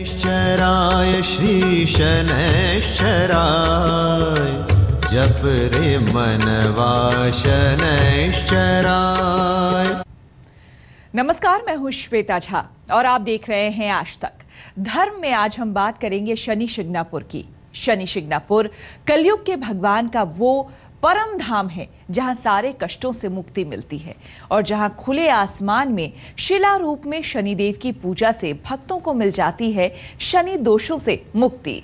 शनैश्चराय श्री शनैश्चराय जप रे मनवा शनैश्चराय। नमस्कार, मैं हूं श्वेता झा और आप देख रहे हैं आज तक। धर्म में आज हम बात करेंगे शनि शिंगणापुर की। शनि शिंगणापुर कलयुग के भगवान का वो परम धाम है जहां सारे कष्टों से मुक्ति मिलती है और जहां खुले आसमान में शिला रूप में शनिदेव की पूजा से भक्तों को मिल जाती है शनि दोषों से मुक्ति।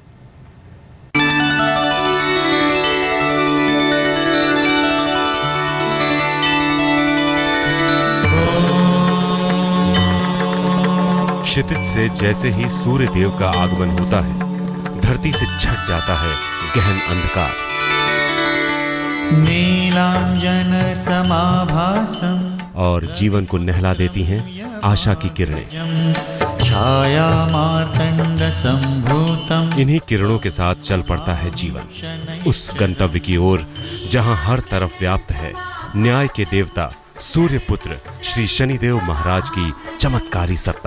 क्षितिज से जैसे ही सूर्य देव का आगमन होता है, धरती से छट जाता है गहन अंधकार। नीलांजन समाभासम और जीवन को नहला देती हैं आशा की किरणें। छाया मार्तंड संभूतम। इन्हीं किरणों के साथ चल पड़ता है जीवन उस गंतव्य की ओर जहां हर तरफ व्याप्त है न्याय के देवता सूर्य पुत्र श्री शनिदेव महाराज की चमत्कारी सत्ता।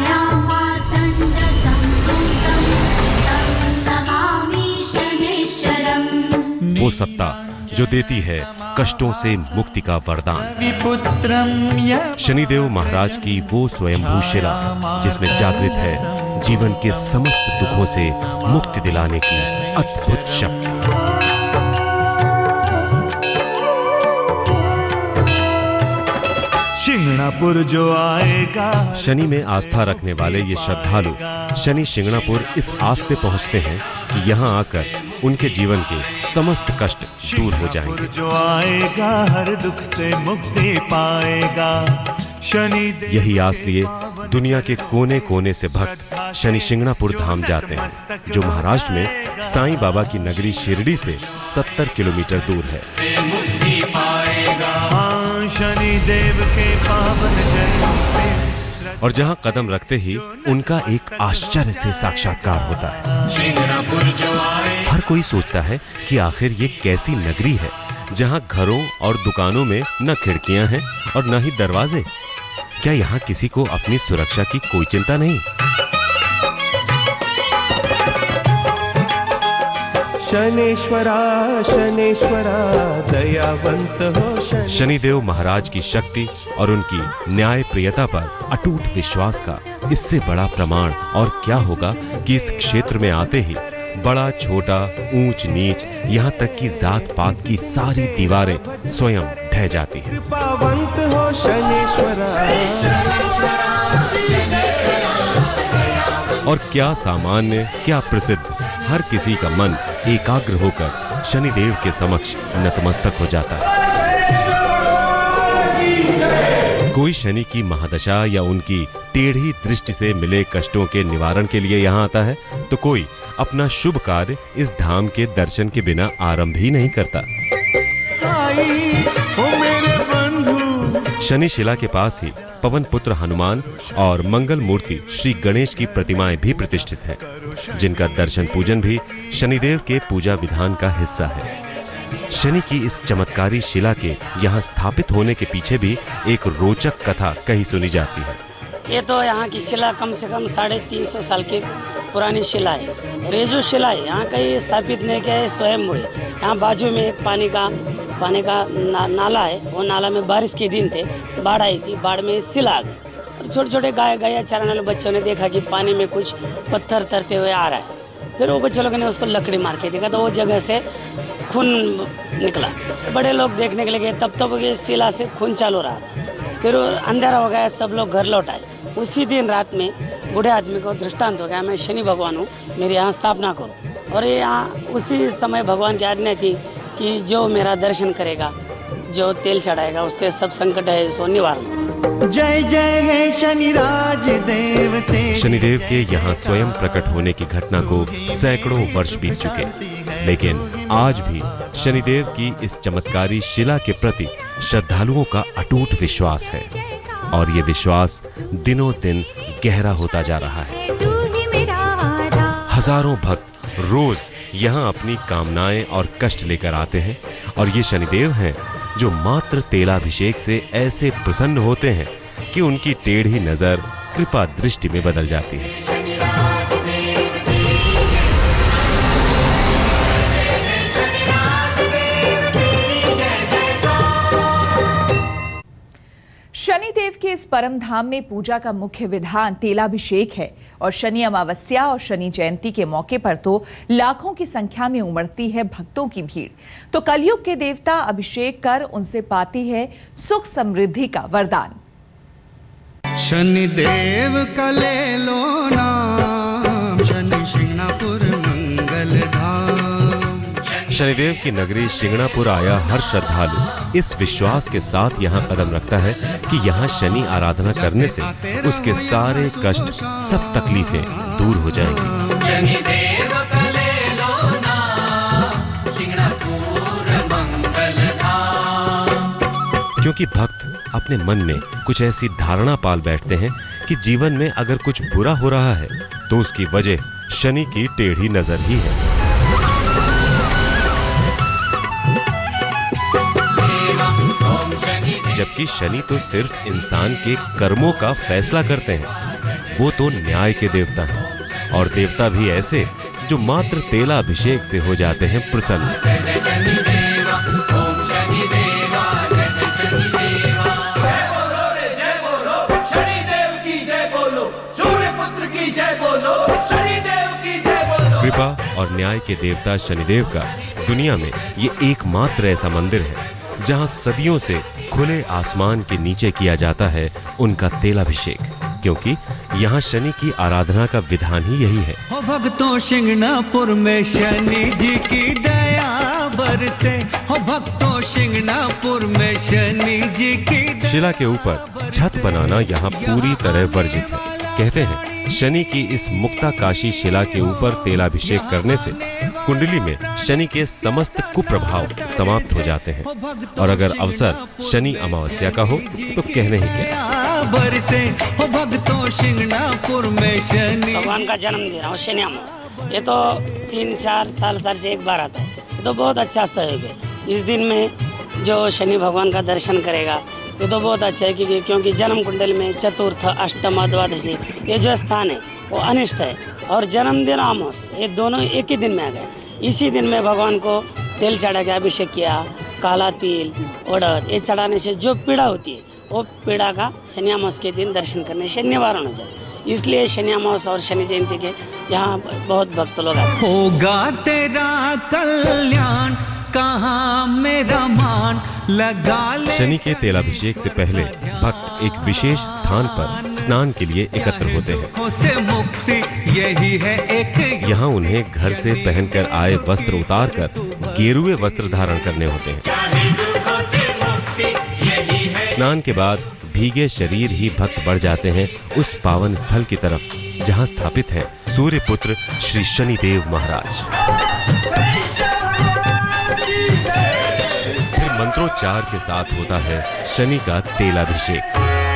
वो सत्ता जो देती है कष्टों से मुक्ति का वरदान। शनिदेव महाराज की वो स्वयंभू शिला जिसमें जागृत है जीवन के समस्त दुखों से मुक्ति दिलाने की अद्भुत शक्ति। शिंगणापुर जो आएगा। शनि में आस्था रखने वाले ये श्रद्धालु शनि शिंगणापुर इस आस से पहुंचते हैं कि यहाँ आकर उनके जीवन के समस्त कष्ट दूर हो जाएंगे। जो आएगा हर दुख से मुक्ति पाएगा। शनि यही आस लिए दुनिया के कोने कोने से भक्त शनि शिंगणापुर धाम जाते हैं, जो महाराष्ट्र में साईं बाबा की नगरी शिरडी से 70 किलोमीटर दूर है। शनि देव के पावन चरणों पे और जहां कदम रखते ही उनका एक आश्चर्य से साक्षात्कार होता है। हर कोई सोचता है कि आखिर ये कैसी नगरी है जहां घरों और दुकानों में न खिड़कियां हैं और न ही दरवाजे। क्या यहाँ किसी को अपनी सुरक्षा की कोई चिंता नहीं? शनेश्वरा शनेश्वरा दयावंत हो। शनिदेव महाराज की शक्ति और उनकी न्याय प्रियता पर अटूट विश्वास का इससे बड़ा प्रमाण और क्या होगा कि इस क्षेत्र में आते ही बड़ा छोटा ऊंच नीच यहाँ तक कि जात पात की सारी दीवारें स्वयं ढह जाती हैं। कृपावंत हो शनेश्वरा। और क्या सामान्य क्या प्रसिद्ध, हर किसी का मन एकाग्र होकर शनिदेव के समक्ष नतमस्तक हो जाता है। कोई शनि की महादशा या उनकी टेढ़ी दृष्टि से मिले कष्टों के निवारण के लिए यहाँ आता है, तो कोई अपना शुभ कार्य इस धाम के दर्शन के बिना आरंभ ही नहीं करता। शनि शिला के पास ही पवन पुत्र हनुमान और मंगल मूर्ति श्री गणेश की प्रतिमाएं भी प्रतिष्ठित हैं, जिनका दर्शन पूजन भी शनिदेव के पूजा विधान का हिस्सा है। शनि की इस चमत्कारी शिला के यहाँ स्थापित होने के पीछे भी एक रोचक कथा कही सुनी जाती है। ये तो यहाँ की शिला कम से कम 350 साल की पुरानी शिला है। और ये जो शिला है यहाँ कहीं स्थापित नहीं किया है, स्वयं हुई। यहाँ बाजू में एक पानी का नाला है। वो नाला में बारिश के दिन थे, बाढ़ आई थी, बाढ़ में शिला आ गई और छोटे छोटे गाय गया चराने वाले बच्चों ने देखा कि पानी में कुछ पत्थर तरते हुए आ रहा है। फिर वो बच्चे लोगों ने उसको लकड़ी मार के देखा तो वो जगह से खून निकला। बड़े लोग देखने के लिए गए, तब ये शिला से खून चालू रहा। फिर अंधेरा हो गया, सब लोग घर लौट आए। उसी दिन रात में बूढ़े आदमी को दृष्टांत हो गया, मैं शनि भगवान हूँ, मेरी यहाँ स्थापना करो। और ये यहाँ उसी समय भगवान की आज्ञा थी कि जो मेरा दर्शन करेगा, जो तेल चढ़ाएगा, उसके सब संकट है सो निवारण। जय जय हे शनिराज देवते। शनिदेव के यहाँ स्वयं प्रकट होने की घटना को सैकड़ों वर्ष बीत चुके, लेकिन आज भी शनिदेव की इस चमत्कारी शिला के प्रति श्रद्धालुओं का अटूट विश्वास है और ये विश्वास दिनों दिन गहरा होता जा रहा है। हजारों भक्त रोज यहाँ अपनी कामनाएं और कष्ट लेकर आते हैं और ये शनिदेव हैं जो मात्र तेलाभिषेक से ऐसे प्रसन्न होते हैं कि उनकी टेढ़ी नजर कृपा दृष्टि में बदल जाती है। शनिदेव के इस परम धाम में पूजा का मुख्य विधान तेलाभिषेक है और शनि अमावस्या और शनि जयंती के मौके पर तो लाखों की संख्या में उमड़ती है भक्तों की भीड़। तो कलयुग के देवता अभिषेक कर उनसे पाती है सुख समृद्धि का वरदान। शनिदेव का ले लो नाम, शनि शिंगणापुर मंगल धाम। शनिदेव की नगरी शिंगणापुर आया हर श्रद्धालु इस विश्वास के साथ यहाँ कदम रखता है कि यहाँ शनि आराधना करने से उसके सारे कष्ट, सब तकलीफें दूर हो जाएंगी। शनिदेव का ले लो नाम, शिंगणापुर मंगल धाम। क्योंकि भक्त अपने मन में कुछ ऐसी धारणा पाल बैठते हैं कि जीवन में अगर कुछ बुरा हो रहा है तो उसकी वजह शनि की टेढ़ी नजर ही है। जबकि शनि तो सिर्फ इंसान के कर्मों का फैसला करते हैं। वो तो न्याय के देवता हैं और देवता भी ऐसे जो मात्र तेलाभिषेक से हो जाते हैं प्रसन्न। कृपा और न्याय के देवता शनिदेव का दुनिया में ये एकमात्र ऐसा मंदिर है जहां सदियों से खुले आसमान के नीचे किया जाता है उनका तेलाभिषेक, क्योंकि यहाँ शनि की आराधना का विधान ही यही है। हो भक्तों शिंगणापुर में शनि जी की दया बरसे, हो भक्तों शिंगणापुर में शनि जी की। शिला के ऊपर छत बनाना यहाँ पूरी तरह वर्जित है। कहते हैं शनि की इस मुक्ताकाशी शिला के ऊपर तेलाभिषेक करने से कुंडली में शनि के समस्त कुप्रभाव समाप्त हो जाते हैं और अगर अवसर शनि अमावस्या का हो तो कहने ही क्या। बरसे हो भक्तों शिंगणापुर में शनि। भगवान का जन्म दे रहा हूँ शनि अमावस्या, ये तो 3-4 साल से एक बार आता है, ये तो बहुत अच्छा सहयोग है। इस दिन में जो शनि भगवान का दर्शन करेगा ये तो बहुत अच्छा है, क्योंकि जन्म कुंडली में चतुर्थ, अष्टम, द्वादशी ये जो स्थान है वो अनिष्ट है और जन्मदिन अमावस्या ये दोनों एक ही दिन में आ गए। इसी दिन में भगवान को तेल चढ़ा के अभिषेक किया, काला तिल, उड़द ये चढ़ाने से जो पीड़ा होती है वो पीड़ा का शनि अमावस्या के दिन दर्शन करने से निवारण हो जाए। इसलिए शनि अमावस्या और शनि जयंती के यहाँ बहुत भक्त लोग आते हैं। होगा तेरा कल्याण, कहाँ मेरा मान लगा ले। शनि के तेलाभिषेक से पहले भक्त एक विशेष स्थान पर स्नान के लिए एकत्र होते हैं। से मुक्ति यही है एक। यहाँ उन्हें घर से पहनकर आए वस्त्र उतारकर गेरुए वस्त्र धारण करने होते हैं। स्नान के बाद भीगे शरीर ही भक्त बढ़ जाते हैं उस पावन स्थल की तरफ जहाँ स्थापित है सूर्य पुत्र श्री शनिदेव महाराज। फिर मंत्रोच्चार के साथ होता है शनि का तेलाभिषेक।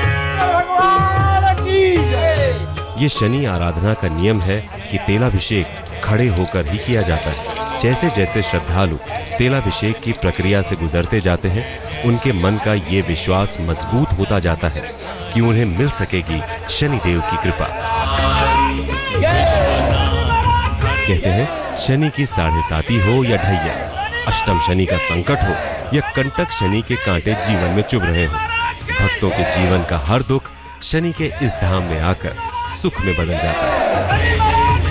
ये शनि आराधना का नियम है कि तेलाभिषेक खड़े होकर ही किया जाता है। जैसे जैसे श्रद्धालु तेलाभिषेक की प्रक्रिया से गुजरते जाते हैं उनके मन का ये विश्वास मजबूत होता जाता है कि उन्हें मिल सकेगी शनिदेव की कृपा। कहते हैं शनि की 7.5 हो या ढैया, अष्टम शनि का संकट हो या कंटक शनि के कांटे जीवन में चुभ रहे हो, भक्तों के जीवन का हर दुख शनि के इस धाम में आकर सुख में बदल जाता है।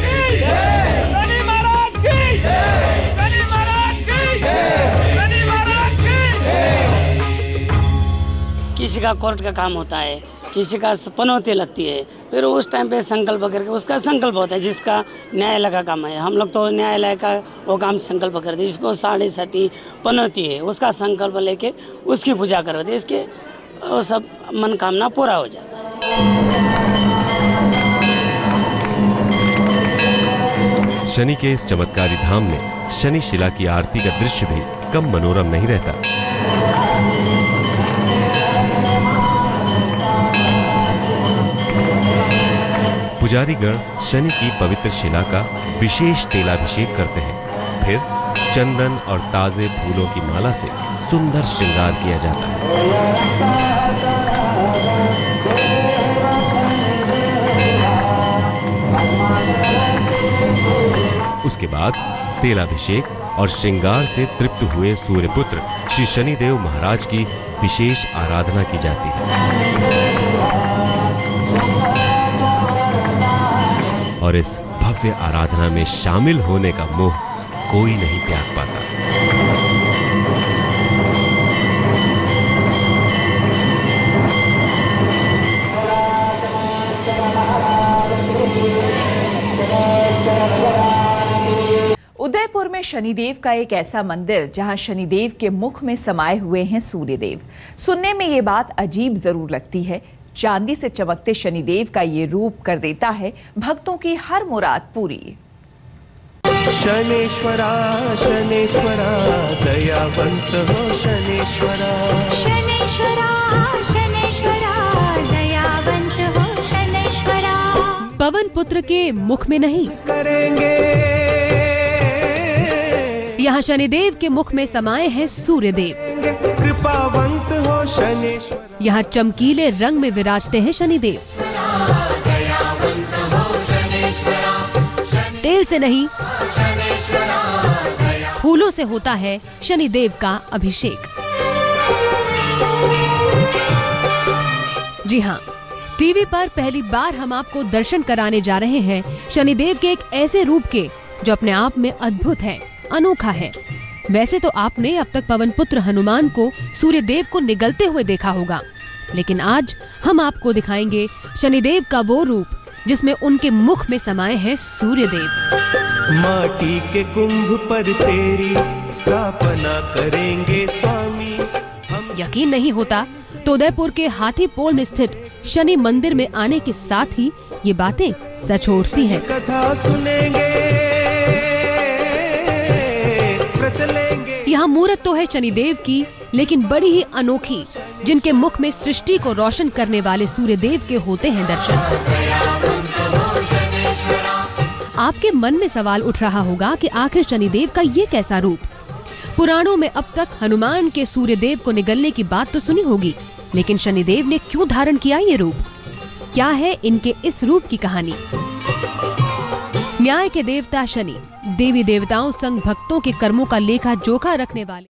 किसी का कोर्ट का काम होता है, किसी का पनौती लगती है, फिर उस टाइम पे संकल्प करके उसका संकल्प होता है। जिसका न्यायालय का काम है, हम लोग तो न्यायालय का वो काम संकल्प करते हैं। जिसको 7.5 पनौती है उसका संकल्प लेके उसकी पूजा करवाते हैं, इसके वो सब मनोकामना पूरा हो जाता है। शनि के इस चमत्कारी धाम में शनि शिला की आरती का दृश्य भी कम मनोरम नहीं रहता। पुजारीगण शनि की पवित्र शिला का विशेष तेलाभिषेक करते हैं। फिर चंदन और ताजे फूलों की माला से सुंदर श्रृंगार किया जाता है। उसके बाद तेलाभिषेक और श्रृंगार से तृप्त हुए सूर्यपुत्र श्री शनिदेव महाराज की विशेष आराधना की जाती है और इस भव्य आराधना में शामिल होने का मोह कोई नहीं त्याग पाता। उदयपुर में शनिदेव का एक ऐसा मंदिर जहां शनिदेव के मुख में समाये हुए हैं सूर्यदेव। सुनने में ये बात अजीब जरूर लगती है। चांदी से चमकते शनिदेव का ये रूप कर देता है भक्तों की हर मुराद पूरी। शनेश्वरा शनेश्वरा दयावंत हो शनेश्वरा। शनेश्वरा शनेश्वरा दयावंत हो शनेश्वरा। पवन पुत्र के मुख में नहीं, करेंगे यहाँ शनिदेव के मुख में समाये हैं सूर्यदेव। कृपावंत हो शनेश्वरा। यहाँ चमकीले रंग में विराजते हैं शनिदेव। तेल से नहीं, फूलों से होता है शनिदेव का अभिषेक। जी हाँ, टीवी पर पहली बार हम आपको दर्शन कराने जा रहे हैं शनिदेव के एक ऐसे रूप के जो अपने आप में अद्भुत है, अनोखा है। वैसे तो आपने अब तक पवन पुत्र हनुमान को सूर्यदेव को निगलते हुए देखा होगा, लेकिन आज हम आपको दिखाएंगे शनिदेव का वो रूप जिसमें उनके मुख में समाये हैं सूर्यदेव। माटी के कुंभ पर तेरी स्थापना करेंगे स्वामी। यकीन नहीं होता तो उदयपुर के हाथी पोल में स्थित शनि मंदिर में आने के साथ ही ये बातें सच उठती हैं। कथा सुनेंगे, यहाँ मूर्त तो है शनिदेव की, लेकिन बड़ी ही अनोखी, जिनके मुख में सृष्टि को रोशन करने वाले सूर्यदेव के होते हैं दर्शन। आपके मन में सवाल उठ रहा होगा कि आखिर शनिदेव का ये कैसा रूप। पुराणों में अब तक हनुमान के सूर्यदेव को निगलने की बात तो सुनी होगी, लेकिन शनिदेव ने क्यों धारण किया ये रूप? क्या है इनके इस रूप की कहानी? न्याय के देवता शनि देवी देवताओं संग भक्तों के कर्मों का लेखा जोखा रखने वाले